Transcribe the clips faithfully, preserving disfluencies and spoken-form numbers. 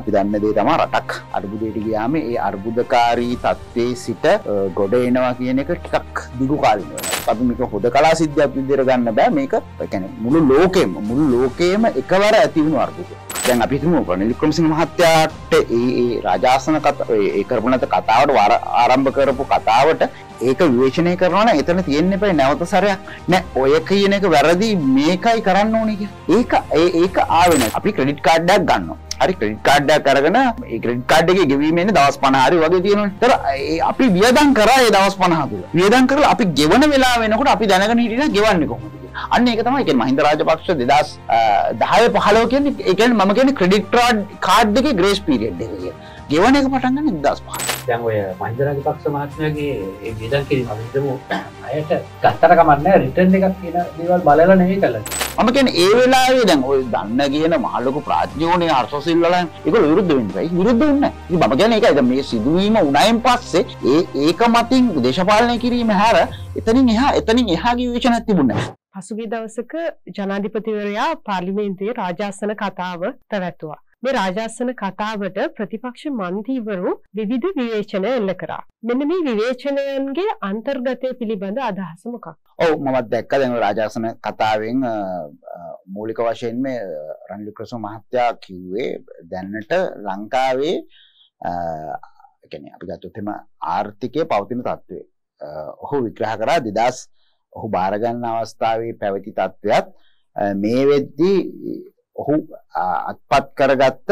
අපි දන්න දේ තමයි රටක් අර්බුදයට ගියාම ඒ අර්බුදකාරී තත්ත්වයේ සිට ගොඩ එනවා කියන එක ටිකක් දිගු කාලින වෙනවා. අපි මේක හොදකලා සිද්ධියක් විදිහට ගන්න බෑ. මේක ඒ කියන්නේ මුළු ලෝකෙම මුළු ලෝකෙම එකවර ඇති වුණු අර්බුදයක්. දැන් අපි හිතමු රනිල් වික්‍රමසිංහ මහත්තයාට ඒ ඒ රාජාසන කතාව ඒ කරපුණත කතාවට ආරම්භ කරපු කතාවට ඒක විවේචනය කරනවා නම් එතන තියෙන්න එපා නැවත සැරයක් නෑ ඔය කියන එක වැරදි මේකයි කරන්න ඕනේ කියලා. ඒක ඒක ආවේ නැහැ. අපි ක්‍රෙඩිට් කාඩ් එකක් ගන්නවා. හරි ක්‍රෙඩිට් කාඩ් එකක් අරගෙන ඒ ක්‍රෙඩිට් කාඩ් එකේ ගෙවීම එන්නේ දවස් පනහ හරි වගේ තියෙනවනේ. ඒතර අපි වියදම් කරා ඒ දවස් පනහ තුල. වියදම් කරලා අපි ගෙවන වෙලාව වෙනකොට අපි දැනගෙන හිටිනා ගෙවන්නේ කොහොමද කියලා. අන්න ඒක තමයි කියන්නේ මහින්ද රාජපක්ෂ දෙදාස් දහය පහළොව කියන්නේ ඒ කියන්නේ මම කියන්නේ ක්‍රෙඩිට් කාඩ් එකේ ග්‍රේස් පීරියඩ් එක කියලා. ගෙවන එක පටන් ගන්න දෙදාස් පහ. දැන් ඔය මහින්ද රාජපක්ෂ මහත්මයාගේ ඒ වියදම් කිරීම අපි හිතමු අයට ගත්තට කමක් නැහැ රිටර්න් එකක් කියන දේවල් බලලා නෙවෙයි කළා. මම කියන්නේ ඒ වෙලාවේ දැන් ඔය දන්න කියන මහලොකු ප්‍රාඥයෝනේ හර්ෂ සිල්වලන් ඒගොල්ලෝ විරුද්ධ වෙන්නේ නැහැ. විරුද්ධ වෙන්නේ නැහැ. ඉතින් මම කියන්නේ ඒකයි දැන් මේ සිදුවීම උණයින් පස්සේ ඒ ඒක මතින් දේශපාලනය කිරීම හැර එතනින් එහා එතනින් එහාගේ විවේචනයක් තිබුණේ නැහැ. පසුගිය දවසක ජනාධිපතිවරයා පාර්ලිමේන්තුවේ රාජාසන කතාව පැවැත්තුවා. මේ රාජාසන කතාවට ප්‍රතිපක්ෂ මන්ත්‍රීවරු විවිධ විවේචන එල්ල කරා. මෙන්න මේ විවේචනයන්ගේ අන්තර්ගතය පිළිබඳ අදහස මොකක්ද? ඔව් මමත් දැක්කා දැන් රාජාසන කතාවෙන් මූලික වශයෙන් මේ රනිල් වික්‍රමසිංහ මහත්තයා කිව්වේ දැනට ලංකාවේ ඒ කියන්නේ අපි ගත්තොත් එම ආර්ථිකයේ පවතින තත්ත්වය. ඔහු විග්‍රහ කරා දෙදාස් ඔහු බාර ගන්න අවස්ථාවේ පැවති තත්ත්වයක් මේ වෙද්දී ඔහු අත්පත් කරගත්ත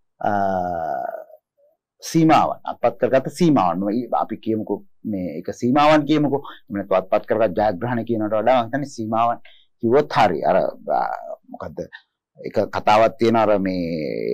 සීමාවන් අත්පත් කරගත්ත සීමාවන් අපි කියමුකෝ මේ එක සීමාවන් කියමුකෝ එහෙම නැත්නම් අත්පත් කරගත් ජයග්‍රහණ කියනකට වඩා මම හිතන්නේ සීමාවන් කිව්වොත් හරි අර මොකද්ද එක කතාවක් තියෙනවා අර මේ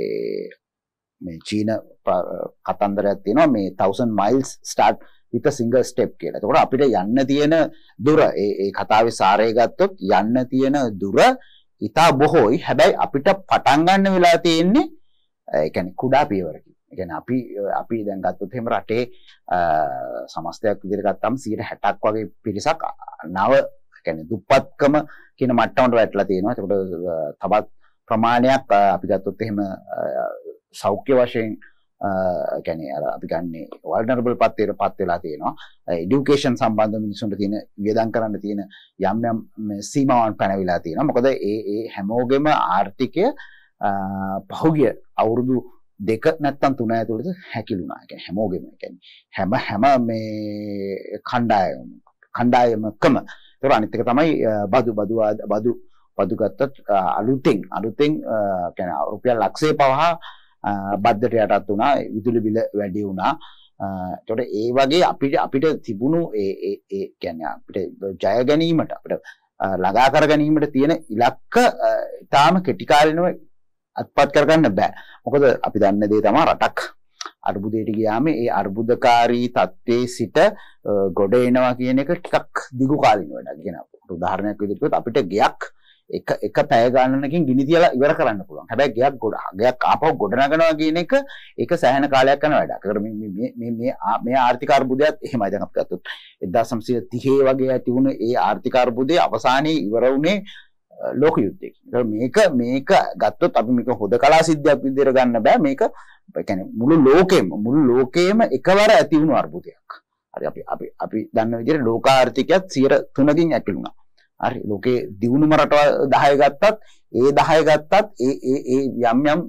මේ චීන කතන්දරයක් තියෙනවා මේ thousand miles start with a single step කියලා. ඒකට අපිට යන්න තියෙන දුර ඒ ඒ කතාවේ සාරය ගත්තොත් යන්න තියෙන දුර ඉතා බොහෝයි. හැබැයි අපිට පටන් ගන්න වෙලා තියෙන්නේ ඒ කියන්නේ කුඩා පියවරකින්. ඒ කියන්නේ අපි අපි දැන් ගත්තොත් එහෙම රටේ සමස්තයක් විදිහට ගත්තාම සියයට හැටක් වගේ පිරිසක් නව ඒ කියන්නේ දුප්පත්කම කියන මට්ටමට වැටලා තියෙනවා. ඒකට තවත් ප්‍රමාණයක් අපි ගත්තොත් එහෙම සෞඛ්‍ය වශයෙන් ඒ කියන්නේ අර අපි ගන්නේ වල්නරබල් පත්වයට පත් වෙලා තියෙනවා. এডুকেෂන් සම්බන්ධ මිනිස්සුන්ට තියෙන වියදම් කරන්න තියෙන යම් යම් සීමාවන් පැනවිලා තියෙනවා. මොකද ඒ ඒ හැමෝගෙම ආර්ථිකය පහුගිය අවුරුදු දෙක නැත්තම් තුන ඇතුළත හැකිලුණා. ඒ කියන්නේ හැමෝගෙම ඒ කියන්නේ හැම හැම මේ කණ්ඩායම කණ්ඩායමකම. ඒක අනිත් එක තමයි බදු බදු බදු බදු ගත්තත් අලුතෙන් අලුතෙන් කියන්නේ රුපියල් ලක්ෂය පවා බද්දට යටත් වුණා. විදුලි බිල වැඩි වුණා. ඒතකොට ඒ වගේ අපිට අපිට තිබුණු ඒ ඒ ඒ කියන්නේ අපිට ජය ගැනීමට අපිට ළඟා කර ගැනීමට තියෙන ඉලක්ක තාම කෙටි කාලිනව අත්පත් කරගන්න බෑ. මොකද අපි දන්න දේ තමයි රටක් අර්බුදයට ගියාම ඒ අර්බුදකාරී තත්ත්වයේ සිට ගොඩ එනවා කියන එක ටිකක් දිගු කාලින වැඩක්. කියන උදාහරණයක් විදිහට අපිට ගයක් එක එක පැය ගණනකින් ගිනි තියලා ඉවර කරන්න පුළුවන්. හැබැයි ගයක් ගොඩ ගයක් ආපහු ගොඩ නගනවා කියන එක ඒක සෑහෙන කාලයක් යන වැඩක්. ඒකට මේ මේ මේ මේ මේ ආර්ථික අර්බුදයත් එහෙමයි. දැන් අපි ගත්තොත් එක්දාස් නවසිය තිහ වගේ ඇති වුණ ඒ ආර්ථික අර්බුදයේ අවසානයේ ඉවර වුණේ ලෝක යුද්ධයකින්. මේක මේක ගත්තොත් අපි මේක හොදකලා සිද්ධියක් විදිහට ගන්න බෑ. මේක ඒ කියන්නේ මුළු ලෝකෙම මුළු ලෝකෙම එකවර ඇති වුණු අර්බුදයක්. හරි අපි අපි අපි දන්න විදිහට ලෝක ආර්ථිකයත් සියයට තුනකින් ඇකිලුණා. හරි ලෝකේ දියුණුම රටවල් දහය ගත්තත් ඒ දහය ගත්තත් ඒ ඒ ඒ යම් යම්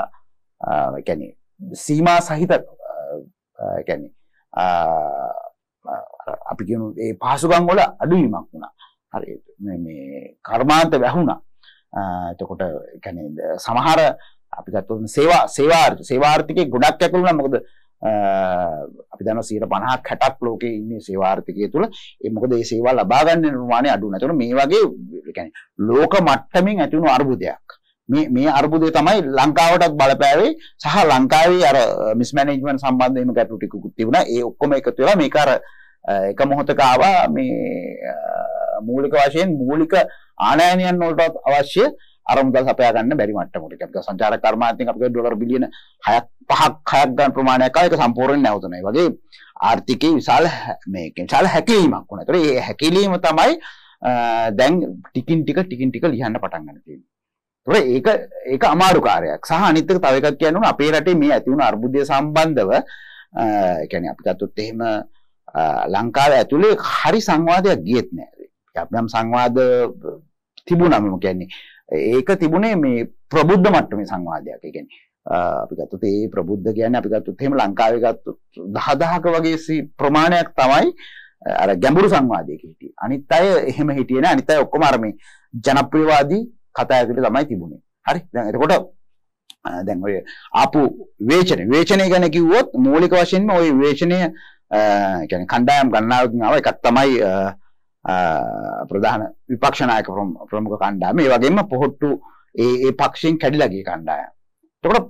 ඒ කියන්නේ සීමා සහිත ඒ කියන්නේ අපි කියමු ඒ පහසුකම් වල අඩුවීමක් වුණා. හරි මේ මේ කර්මාන්ත වැහුණා. එතකොට ඒ කියන්නේ සමහර අපි ගත්තොත් සේවා සේවා සේවාර්ථිකේ ගොඩක් ඇතුළුණා. මොකද අපි දන්නවා සියයට පනහක් හැටක් ලෝකේ ඉන්නේ සේවාර්ථිකය තුළ. ඒ මොකද මේ සේවා ලබා ගන්න ප්‍රමාණය අඩු වෙනවා. ඒතකොට මේ වගේ ඒ කියන්නේ ලෝක මට්ටමින් ඇති වුණු අර්බුදයක්. මේ මේ අර්බුදය තමයි ලංකාවටත් බලපෑවේ සහ ලංකාවේ අර මිස්මැනේජ්මන්ට් සම්බන්ධයෙන්ම ගැටලු ටිකකුත් තිබුණා. ඒ ඔක්කොම එකතු වෙලා මේක අර එක මොහොතක ආවා මේ මූලික වශයෙන් මූලික ආනයනයන් වලට අවශ්‍ය අරමුදල් සපයා ගන්න බැරි මට්ටමකට. අපිට සංචාරක කර්මාන්තයෙන් අපිට ඩොලර් බිලියන හයක් පහක් හයක් ගන්න ප්‍රමාණයක් ආවා. ඒක සම්පූර්ණයෙන් නැවතුණා. ඒ වගේ ආර්ථිකයේ විශාල මේකෙන් විශාල හැකිලීමක් වුණා. ඒතර මේ හැකිලීම තමයි දැන් ටිකින් ටික ටිකින් ටික ලියන්න පටන් ගන්න තියෙන්නේ. ඒක ඒක අමාරු කාර්යයක්. සහ අනිත් එක තව එකක් කියන්න ඕන අපේ රටේ මේ ඇති වුණ අර්බුදය සම්බන්ධව ඒ කියන්නේ අපි ගත්තොත් එහෙම ලංකාවේ ඇතුලේ හරි සංවාදයක් ගියෙත් නෑ. යම් සංවාද තිබුණා මම කියන්නේ. ඒක තිබුණේ මේ ප්‍රබුද්ධ මට්ටමේ සංවාදයක්. ඒ කියන්නේ අපි ගත්තොත් ඒ ප්‍රබුද්ධ කියන්නේ අපි ගත්තොත් එහෙම ලංකාවේ ගත්තොත් දහදහක වගේ ප්‍රමාණයක් තමයි අර ගැඹුරු සංවාදයක හිටියේ. අනිත් අය එහෙම හිටියේ නෑ. අනිත් අය ඔක්කොම අර මේ ජනප්‍රියවාදී කතා ඇතුලේ තමයි තිබුණේ. හරි. දැන් එතකොට දැන් ඔය ආපු විවේචන විවේචනය ගැන කිව්වොත් මූලික වශයෙන්ම ওই විවේචනය කියන්නේ කණ්ඩායම් ගණනාවකින් ආව එකක් තමයි ප්‍රධාන විපක්ෂ නායක ප්‍රමුඛ කණ්ඩායම. ඒ වගේම පොහොට්ටු ඒ ඒ පක්ෂයෙන් කැඩිලා ගිය කණ්ඩායම. එතකොට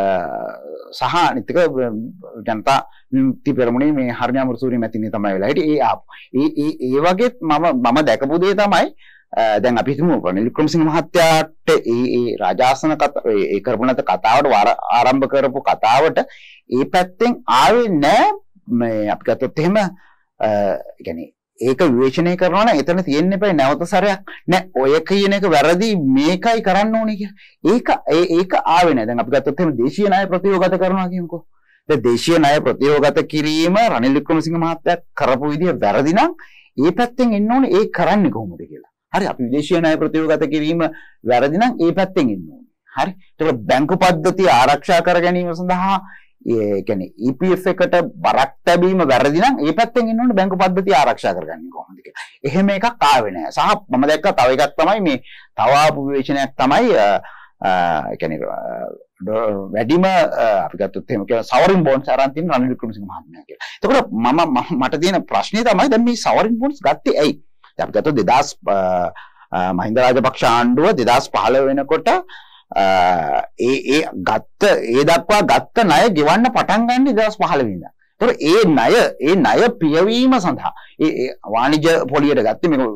සහ අනිත් එක ජනතා විමුක්ති පෙරමුණේ මේ හර්ණි අමරසූරිය මැතිණිය තමයි වෙලා හිටියේ. ඒ ඒ ඒ වගේ මම මම දැකපු දේ තමයි දැන් අපි හිතමු රනිල් වික්‍රමසිංහ මහත්තයාට ඒ ඒ රාජාසන කතා ඒ කරපු නැත කතාවට ආරම්භ කරපු කතාවට ඒ පැත්තෙන් ආවේ නෑ. මේ අපි ගත්තොත් එහෙම يعني ඒක විවේචනය කරනවා නම් එතන තියෙන්න එපා නැවත සැරයක් නෑ ඔය කියන එක වැරදි මේකයි කරන්න ඕනේ කියලා. ඒක ඒක ආවේ නෑ. දැන් අපි ගත්තොත් එහෙම දේශීය ණය ප්‍රතියෝගත කරනවා කියමුකෝ. දැන් දේශීය ණය ප්‍රතියෝගත කිරීම රනිල් වික්‍රමසිංහ මහත්තයා කරපු විදිය වැරදි නම් ඒ පැත්තෙන් එන්න ඕනේ ඒ කරන්නේ කොහොමද කියලා. හරි අපි විදේශීය ණය ප්‍රතියෝගත කිරීම වැරදි නම් ඒ පැත්තෙන් එන්න ඕනේ. හරි. ඒකට බැංකු පද්ධතිය ආරක්ෂා කර ගැනීම සඳහා ඒ කියන්නේ E P F එකට බරක් තැබීම වැරදි නම් ඒ පැත්තෙන් එන්න ඕනේ බැංකු පද්ධතිය ආරක්ෂා කරගන්නේ කොහොමද කියලා. එහෙම එකක් ආවේ නැහැ. සහ මම දැක්කා තව එකක් තමයි මේ තව ආපු විවේචනයක් තමයි ඒ කියන්නේ වැඩිම අපි ගත්තොත් එහෙම කියන සවරින් බොන්ඩ්ස් අරන් තියෙන රනිල් වික්‍රමසිංහ මහත්මයා කියලා. එතකොට මම මට තියෙන ප්‍රශ්නේ තමයි දැන් මේ සවරින් බොන්ඩ්ස් ගත්තේ ඇයි? අපි ගත්තොත් දෙදාස් මහින්ද රාජපක්ෂ ආණ්ඩුව දෙදාස් පහළොව වෙනකොට ඒ ඒ ගත්ත ඒ දක්වා ගත්ත ණය ගෙවන්න පටන් ගන්න දෙදාස් පහළොව ඉඳන්. ඒතකොට ඒ ණය ඒ ණය පියවීම සඳහා ඒ වාණිජ්‍ය පොලියට ගත්තේ මේක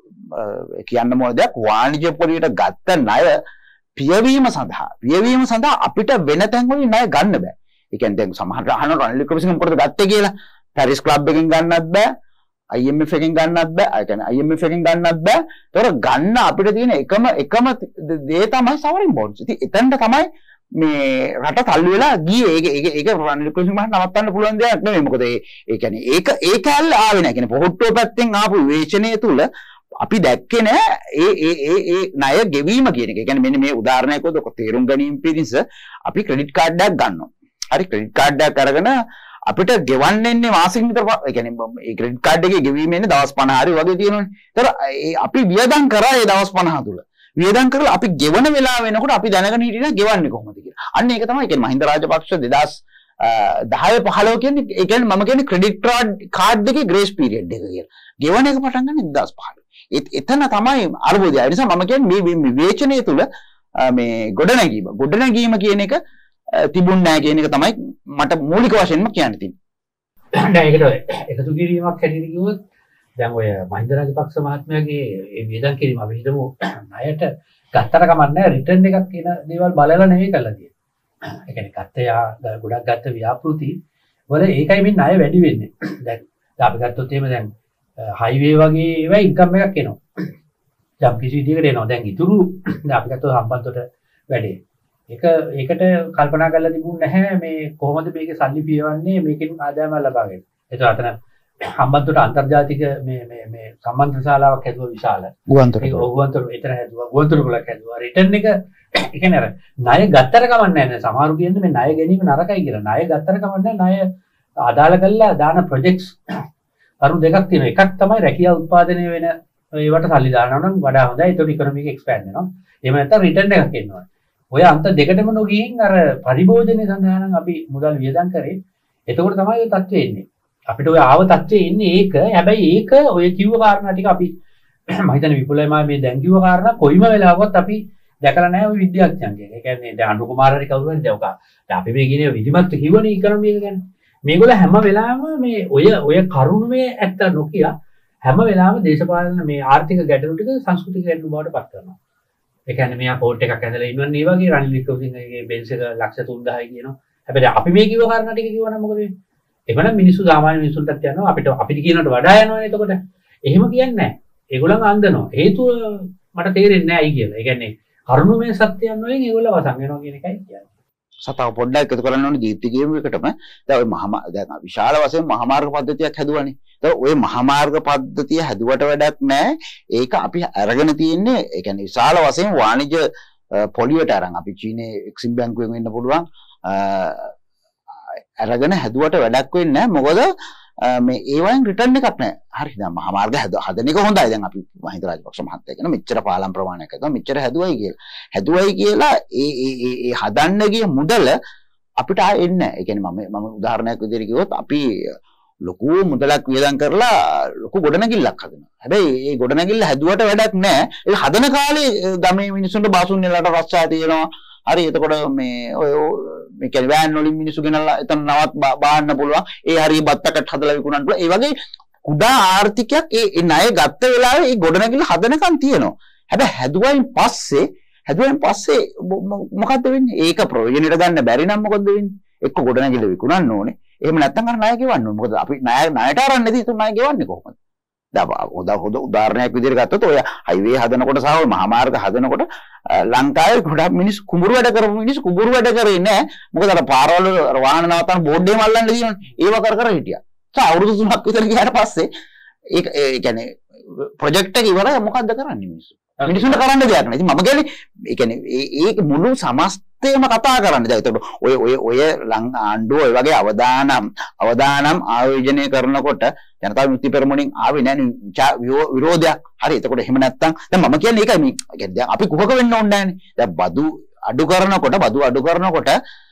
කියන්න මොන දෙයක් වාණිජ්‍ය පොලියට ගත්ත ණය පියවීම සඳහා පියවීම සඳහා අපිට වෙන තැන් වලින් ණය ගන්න බෑ. ඒ කියන්නේ දැන් සමහර අහන රනිල් වික්‍රමසිංහ මොකටද ගත්තේ කියලා පැරිස් ක්ලබ් එකෙන් ගන්නත් බෑ. I M F එකෙන් ගන්නත් බෑ. ඒ කියන්නේ I M F එකෙන් ගන්නත් බෑ. ඒතර ගන්න අපිට තියෙන එකම එකම දේ තමයි සවරින් බොන්ඩ්ස්. ඉතින් එතනට තමයි මේ රට තල්ලු වෙලා ගියේ. ඒක ඒක ඒක රනිල් වික්‍රමසිංහ මහත්තයා නවත්තන්න පුළුවන් දෙයක් නෙමෙයි. මොකද ඒ ඒ කියන්නේ ඒක ඒක ඇල්ල ආවේ නැහැ. කියන්නේ පොහොට්ටුව පැත්තෙන් ආපු විවේචනය තුල අපි දැක්කේ නෑ ඒ ඒ ඒ ඒ ණය ගෙවීම කියන එක. ඒ කියන්නේ මෙන්න මේ උදාහරණයක් ඔක තේරුම් ගැනීම පිණිස අපි ක්‍රෙඩිට් කාඩ් එකක් ගන්නවා. හරි ක්‍රෙඩිට් කාඩ් එකක් අරගෙන අපිට ගෙවන්න එන්නේ මාසෙකින් විතර ඒ කියන්නේ මේ ක්‍රෙඩිට් කාඩ් එකේ ගෙවීම එන්නේ දවස් පනහ හරි වගේ තියෙනවනේ. ඒතර අපි වියදම් කරා ඒ දවස් පනහ තුල. වියදම් කරලා අපි ගෙවන වෙලාව වෙනකොට අපි දැනගෙන හිටිනා ගෙවන්නේ කොහොමද කියලා. අන්න ඒක තමයි කියන්නේ මහින්ද රාජපක්ෂ දෙදාස් දහය පහළොව කියන්නේ ඒ කියන්නේ මම කියන්නේ ක්‍රෙඩිට් කාඩ් එකේ ග්‍රේස් පීරියඩ් එක කියලා. ගෙවන එක පටන් ගන්න දෙදාස් පහළොව. එතන තමයි අර්බුදය. ඒ නිසා මම කියන්නේ මේ විවේචනය තුල මේ ගොඩනැගීම ගොඩනැගීම කියන එක තිබුණ නැහැ කියන එක තමයි මට මූලික වශයෙන්ම කියන්න තියෙන්නේ. දැන් ඒකට එකතු කිරීමක් හැටියට කිව්වොත් දැන් ඔය මහින්ද රාජපක්ෂ මහත්මයාගේ මේ වේදන් කිරීම අපි හිතමු ණයට ගත්තට කමක් නැහැ රිටර්න් එකක් කියන දේවල් බලලා නෙවෙයි කරලා තියෙන්නේ. ඒ කියන්නේ ගත්තයා ගොඩක් ගත්ත ව්‍යාපෘති වල ඒකයි මේ ණය වැඩි වෙන්නේ. දැන් අපි ගත්තොත් එහෙම දැන් හයිවේ වගේ ඒවා ඉන්කම් එකක් එනවා. යම් කිසි විදිහකට එනවා. දැන් ඉතුරු දැන් අපි ගත්තොත් හම්බන්තොට වැඩේ. ඒක ඒකට කල්පනා කරලා තිබුණ නැහැ මේ කොහොමද මේකේ සල්ලි පියවන්නේ මේකෙන් ආදායම ලබා ගන්න. ඒක අතන හම්බන්තොට අන්තර්ජාතික මේ මේ මේ සම්බන්ධ ශාලාවක් හැදුවා විශාල. ගුවන්තොට. ඒක ගුවන්තොට එතන හැදුවා. ගුවන්තොට වල හැදුවා. රිටර්න් එක ඒ කියන්නේ අර ණය ගත්තට කමක් නැහැ. සමහරු කියන්නේ මේ ණය ගැනීම නරකයි කියලා. ණය ගත්තට කමක් නැහැ. ණය අදාළ කරලා දාන ප්‍රොජෙක්ට්ස් අරු දෙකක් තියෙනවා. එකක් තමයි රැකියාව උත්පාදනය වෙන ඒවට සල්ලි දානවා නම් වඩා හොඳයි. ඒතකොට ඉකොනොමි එක එක්ස්පෑන්ඩ් වෙනවා. එහෙම නැත්නම් රිටර්න් එකක් එනවා. ඔය අන්ත දෙකටම නොගිහින් අර පරිභෝජනය සඳහා නම් අපි මුදල් වියදම් කරේ. එතකොට තමයි ඔය තත්ත්වෙ එන්නේ. අපිට ඔය ආව තත්ත්වෙ එන්නේ ඒක. හැබැයි ඒක ඔය කිව්ව කාරණා ටික අපි මම හිතන්නේ විපුලයි මා මේ දැන් කිව්ව කාරණා කොයිම වෙලාවකවත් අපි දැකලා නැහැ ඔය විද්‍යාඥයන්ගෙන්. ඒ කියන්නේ දැන් අනුරු කුමාර හරි කවුරු හරි දැන් ඔක අපි මේ කියන්නේ විධිමත් කිව්වනේ ඉකොනොමි එක ගැන. මේගොල්ල හැම වෙලාවෙම මේ ඔය ඔය කරුණුමේ ඇත්ත නොකිය හැම වෙලාවෙම දේශපාලන මේ ආර්ථික ගැටලු ටික සංස්කෘතික ගැටලු බවට පත් කරනවා. ඒ කියන්නේ මෙයා කෝට් එකක් ඇඳලා ඉන්නවනේ මේ වගේ රනිල් වික්‍රමසිංහගේ බෙන්ස් එක ලක්ෂ තුන්දාහයි කියනවා. හැබැයි අපි මේ කිව්ව කාරණා ටික කිව්වනම් මොකද වෙන්නේ? එවනම් මිනිස්සු සාමාන්‍ය මිනිස්සුන්ටත් යනවා අපිට අපිට කියනකට වඩා යනවනේ එතකොට. එහෙම කියන්නේ නැහැ. ඒගොල්ලන් අන්දනවා. හේතුව මට තේරෙන්නේ නැහැ අයි කියලා. ඒ කියන්නේ කරුණුමය සත්‍යයන් වලින් ඒගොල්ලෝ වසන් වෙනවා කියන එකයි කියන්නේ. සතාව පොඩ්ඩක් එකතු කරන්න ඕනේ දීප්ති ගේම් එකටම. දැන් ඔය මහා දැන් විශාල වශයෙන් මහාමාර්ග පද්ධතියක් හැදුවානේ. දැන් ඔය මහාමාර්ග පද්ධතිය හැදුවට වැඩක් නැහැ. ඒක අපි අරගෙන තියෙන්නේ ඒ කියන්නේ විශාල වශයෙන් වාණිජ්‍ය පොලියට අරන් අපි චීනේ එක්සිම් බැංකුවෙන් වෙන්න පුළුවන් අරගෙන හැදුවට වැඩක් වෙන්නේ නැහැ. මොකද මේ ඒ වයින් රිටර්න් එකක් නැහැ. හරි දැන් මහාමාර්ග හදන එක හොඳයි. දැන් අපි මහින්ද රාජපක්ෂ මහත්තයා කියන මෙච්චර පාලම් ප්‍රමාණයක් හදුවා මෙච්චර හැදුවයි කියලා. හැදුවයි කියලා ඒ ඒ ඒ හදන්න ගිය මුදල අපිට ආ එන්නේ නැහැ. ඒ කියන්නේ මම මම උදාහරණයක් විදිහට කිව්වොත් අපි ලොකු මුදලක් වියදම් කරලා ලොකු ගොඩනැගිල්ලක් හදනවා. හැබැයි ඒ ගොඩනැගිල්ල හැදුවට වැඩක් නැහැ. ඒ හදන කාලේ ගමේ මිනිස්සුන්ට බාසුන් නෙලට රස්සා තියෙනවා. හරි එතකොට මේ ඔය මේ කියන්නේ වෑන් වලින් මිනිස්සු ගෙනල්ලා එතන නවත් බාන්න පුළුවන්. ඒ හරිය බත් පැකට් හදලා විකුණන්න පුළුවන්. ඒ වගේ කුඩා ආර්ථිකයක් ඒ ණය ගත්ත වෙලාවේ ඒ ගොඩනැගිල්ල හදනකන් තියෙනවා. හැබැයි හැදුවයින් පස්සේ හැදුවයින් පස්සේ මොකද්ද වෙන්නේ? ඒක ප්‍රයෝජනෙට ගන්න බැරි නම් මොකද වෙන්නේ? එක්ක ගොඩනැගිල්ල විකුණන්න ඕනේ. එහෙම නැත්නම් අර ණය ගෙවන්න ඕනේ. මොකද අපි ණය ණයට අරන් නැති ණය ගෙවන්නේ කොහොමද? දැන් හොඳ උදාහරණයක් විදිහට ගත්තොත් ඔය හයිවේ හදනකොට සහ ඔය මහාමාර්ග හදනකොට ලංකාවේ ගොඩක් මිනිස්සු කුඹුරු වැඩ කරපු මිනිස්සු කුඹුරු වැඩ කරේ නැහැ. මොකද අර පාරවල වාහන නවත්තන බෝඩ් එකම අල්ලන්න තියෙනවනේ. ඒව කර කර හිටියා. ඒ අවුරුදු තුනක් විතර ගියාට පස්සේ ඒක ඒ කියන්නේ ප්‍රොජෙක්ට් එක ඉවරයි මොකද්ද කරන්නේ මිනිස්සු? මිනිස්සුන්ට කරන්න දෙයක් නැහැ. ඉතින් මම කියන්නේ ඒ කියන්නේ ඒක මුළු සමස්තයම කතා කරන්නේ. දැන් ඒතකොට ඔය ඔය ඔය ආණ්ඩුව ඔය වගේ අවදානම් අවදානම් ආයෝජනය කරනකොට ජනතා විමුක්ති පෙරමුණෙන් ආවේ නැහැ විරෝධයක්. හරි එතකොට එහෙම නැත්තම් දැන් මම කියන්නේ ඒකයි මේ කියන්නේ දැන් අපි කුහක වෙන්න ඕනේ නැහැනේ. දැන් බදු අඩු කරනකොට බදු අඩු කරනකොට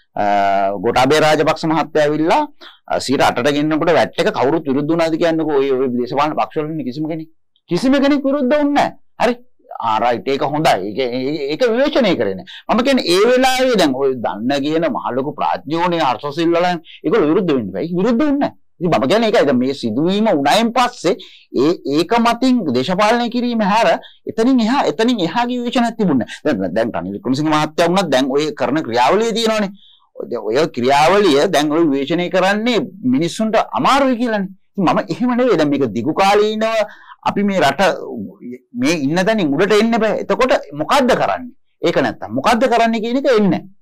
ගෝඨාභය රාජපක්ෂ මහත්තයා ඇවිල්ලා සියයට අටට ගෙන්නකොට වැට් එක කවුරුත් විරුද්ධ වුණාද කියන්නකෝ ඔය ඔය දේශපාලන පක්ෂවල ඉන්න කිසිම කෙනෙක් කිසිම කෙනෙක් විරුද්ධ වුණේ නැහැ. හරි ආ රයිට් ඒක හොඳයි. ඒක ඒක විවේචනය කරේ නැහැ. මම කියන්නේ ඒ වෙලාවේ දැන් ඔය දන්න කියන මහ ලොකු ප්‍රඥෝනේ හර්ෂසිල්වලන් ඒගොල්ලෝ විරුද්ධ වෙන්න බෑ. විරුද්ධ වෙන්නේ නැහැ. ඉතින් මම කියන්නේ ඒකයි. දැන් මේ සිදුවීම උණයින් පස්සේ ඒ ඒක මතින් දේශපාලනය කිරීම හැර එතනින් එහා එතනින් එහා ගිය විවේචනයක් තිබුණේ නැහැ. දැන් දැන් රනිල් වික්‍රමසිංහ මහත්තයා වුණත් දැන් ඔය කරන ක්‍රියාවලිය තියෙනවානේ. ඔය ක්‍රියාවලිය දැන් ඔය විවේචනය කරන්නේ මිනිස්සුන්ට අමාරුයි කියලානේ. මම එහෙම නෙවෙයි. දැන් මේක දිගු කාලීනව අපි මේ රට මේ ඉන්න තැනින් උඩට එන්න බෑ. එතකොට මොකද්ද කරන්නේ? ඒක නැත්තම් මොකද්ද කරන්නේ කියන එක එන්නේ.